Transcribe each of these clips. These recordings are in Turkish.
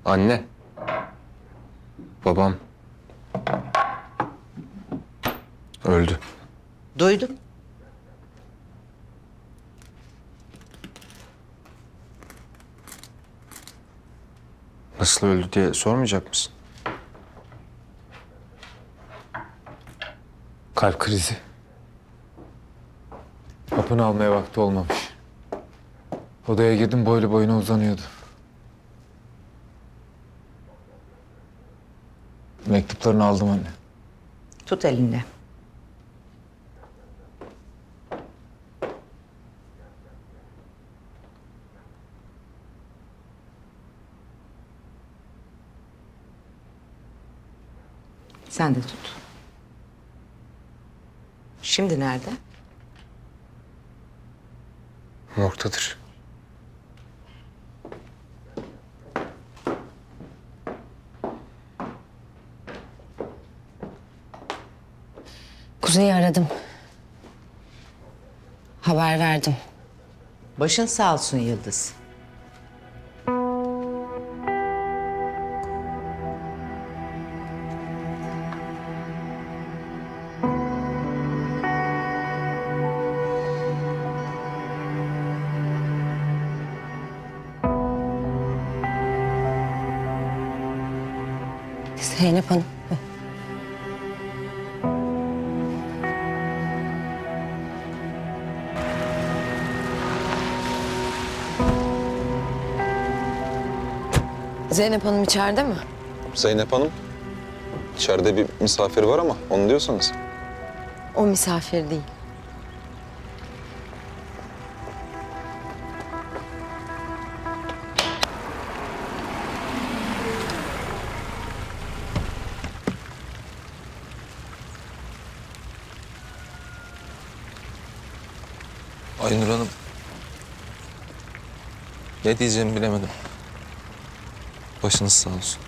Anne. Babam. Öldü. Duydum. Nasıl öldü diye sormayacak mısın? Kalp krizi. Hapını almaya vakti olmamış. Odaya girdim, boylu boyuna uzanıyordu. Mektuplarını aldım anne. Tut elinde. Sen de tut. Şimdi nerede? Morgdadır. Kuzey'i aradım. Haber verdim. Başın sağ olsun Yıldız. Zeynep Hanım. Zeynep Hanım içeride mi? Zeynep Hanım, içeride bir misafir var ama onu diyorsanız. O misafir değil. Aynur Hanım. Ne diyeceğimi bilemedim. Başınız sağ olsun.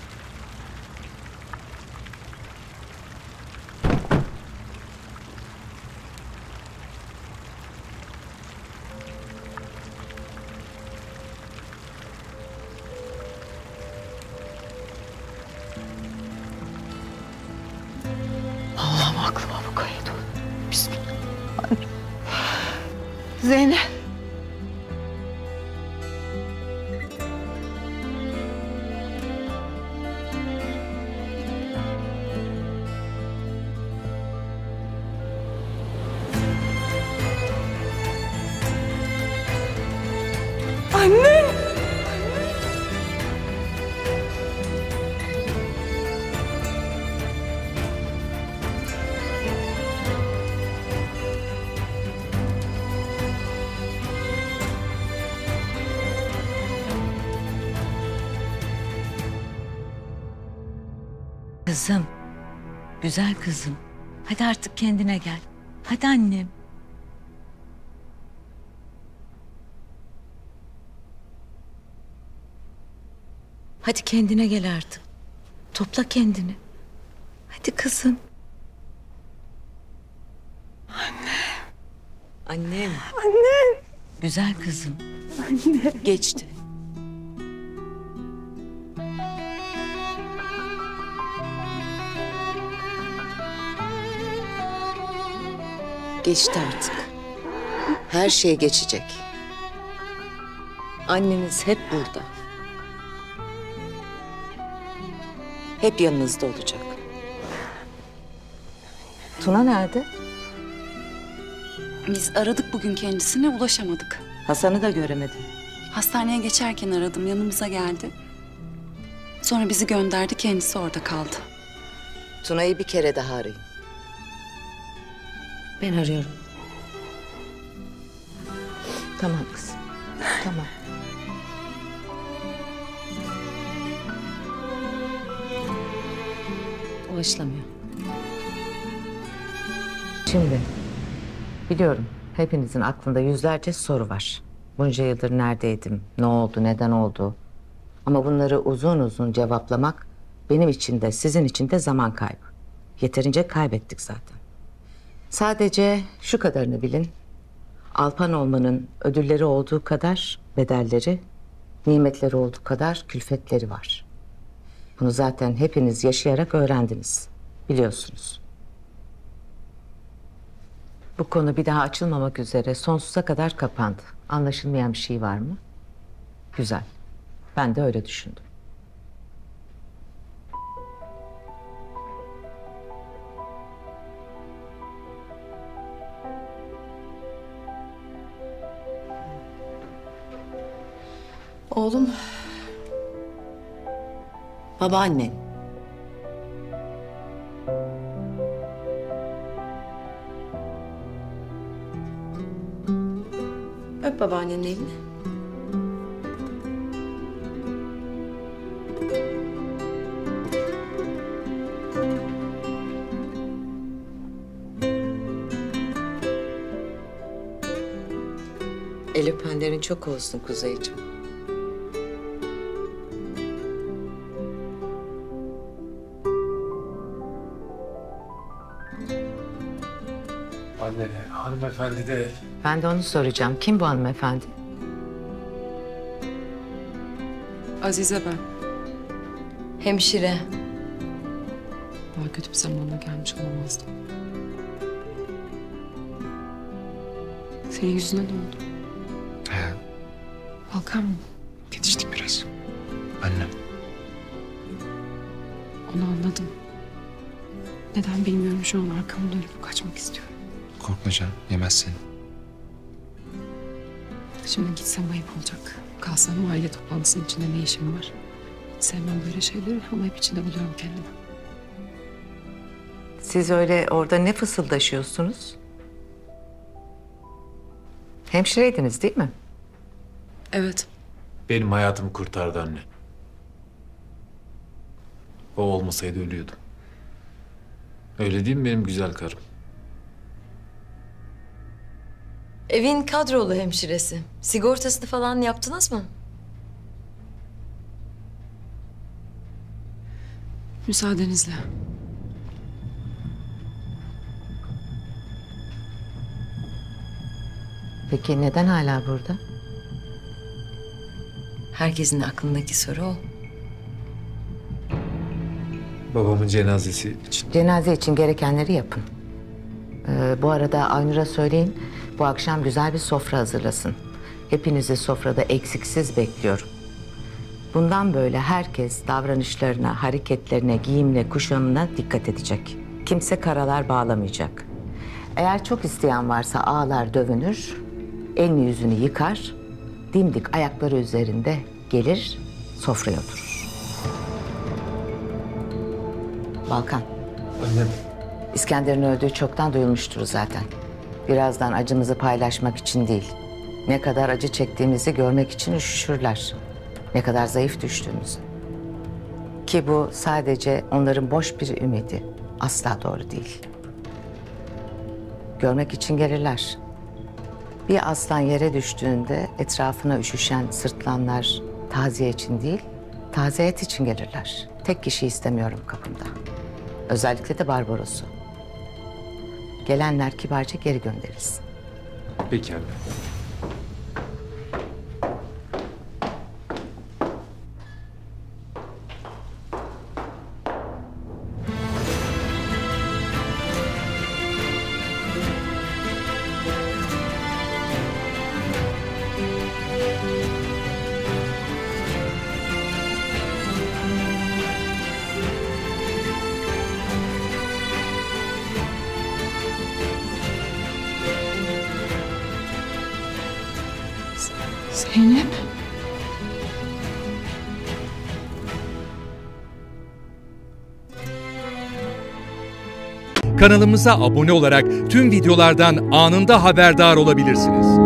Allah'ım aklıma bu kaydı. Bismillah. Zeynep. Anne. Kızım, güzel kızım. Hadi artık kendine gel. Hadi annem. Hadi kendine gel artık. Topla kendini. Hadi kızım. Annem. Anne. Güzel kızım. Anne. Geçti. Geçti artık. Her şey geçecek. Anneniz hep burada. Hep yanınızda olacak. Tuna nerede? Biz aradık bugün kendisine, ulaşamadık. Hasan'ı da göremedim. Hastaneye geçerken aradım, yanımıza geldi. Sonra bizi gönderdi, kendisi orada kaldı. Tuna'yı bir kere daha arayın. Ben arıyorum. Tamam kızım. Tamam. Ulaşılamıyor. Şimdi biliyorum hepinizin aklında yüzlerce soru var. Bunca yıldır neredeydim, ne oldu, neden oldu? Ama bunları uzun uzun cevaplamak benim için de sizin için de zaman kaybı. Yeterince kaybettik zaten. Sadece şu kadarını bilin. Alpan olmanın ödülleri olduğu kadar bedelleri Nimetleri olduğu kadar külfetleri var. Bunu zaten hepiniz yaşayarak öğrendiniz. Biliyorsunuz. Bu konu bir daha açılmamak üzere sonsuza kadar kapandı. Anlaşılmayan bir şey var mı? Güzel. Ben de öyle düşündüm. Oğlum. Babaannen. Öp babaannenin elini. El öpenlerin çok olsun Kuzeyciğim. Anne, hanımefendi de... Ben de onu soracağım. Kim bu hanımefendi? Azize ben. Hemşire. Daha kötü bir zamanda gelmiş olamazdım. Senin yüzüne ne oldu? Balkan mı? Yetiştik biraz. Annem. Onu anladım. Neden bilmiyorum, şu an arkamı dönüp kaçmak istiyorum. Korkma canım. Yemez seni. Şimdi gitsem ayıp olacak. Kalsam aile toplantısının içinde ne işim var? Hiç sevmem böyle şeyleri ama hep içinde buluyorum kendimi. Siz öyle orada ne fısıldaşıyorsunuz? Hemşireydiniz değil mi? Evet. Benim hayatımı kurtardı anne. O olmasaydı ölüyordum. Öyle değil mi benim güzel karım? Evin kadrolu hemşiresi. Sigortasını falan yaptınız mı? Müsaadenizle. Peki neden hala burada? Herkesin aklındaki soru o. Babamın cenazesi için. Cenaze için gerekenleri yapın. Bu arada Aynur'a söyleyin, bu akşam güzel bir sofra hazırlasın. Hepinizi sofrada eksiksiz bekliyorum. Bundan böyle herkes davranışlarına, hareketlerine, giyimine, kuşamına dikkat edecek. Kimse karalar bağlamayacak. Eğer çok isteyen varsa ağlar, dövünür, elini yüzünü yıkar, dimdik ayakları üzerinde gelir, sofraya oturur. Balkan. Annem. İskender'in öldüğü çoktan duyulmuştur zaten. Birazdan acımızı paylaşmak için değil, ne kadar acı çektiğimizi görmek için üşüşürler. Ne kadar zayıf düştüğümüzü. Ki bu sadece onların boş bir ümidi. Asla doğru değil. Görmek için gelirler. Bir aslan yere düştüğünde etrafına üşüşen sırtlanlar taziye için değil, taze et için gelirler. Tek kişi istemiyorum kapımda. Özellikle de Barbaros'u. Gelenler kibarca geri gönderilsin. Peki anne. Zeynep. Kanalımıza abone olarak tüm videolardan anında haberdar olabilirsiniz.